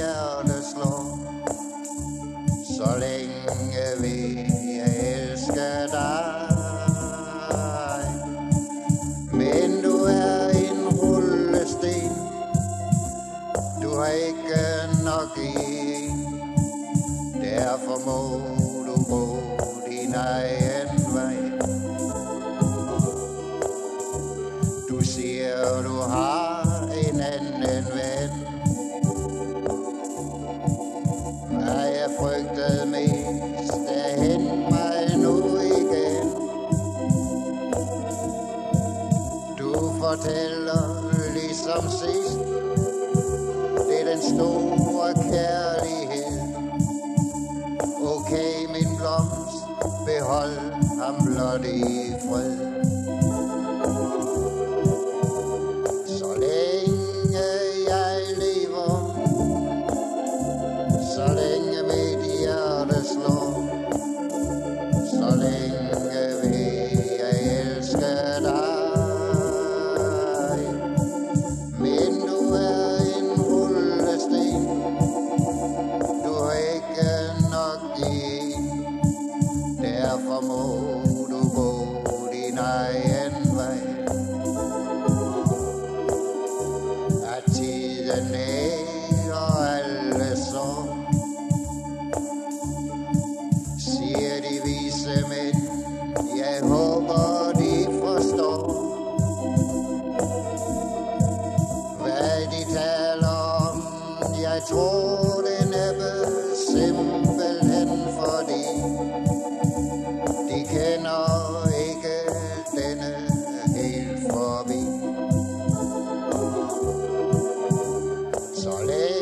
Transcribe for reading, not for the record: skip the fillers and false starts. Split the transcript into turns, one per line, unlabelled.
hjerte slår. Så længe vil jeg elske dig. Men du er en rullesten, du har ikke nok en. Derfor må du gå din egen vej. Du siger du har en anden ven. Hvad jeg frygtede mest er hen mig nu igen. Du fortæller ligesom sidst, det er den store kærlighed. Okay min blomst, behold ham blot i fred. Så længe jeg lever, så længe mit hjerte slår, så længe vil jeg elske dig. Men du er en rullesten, du har ikke nok en. Derfor må du gå din egen vej. At tiden nærer alle sår, siger de vise mænd, jeg håber de forstår. Hvad de taler om, jeg tror det næppe, simpelthen fordi de kender ikke denne helt forbi. Så længe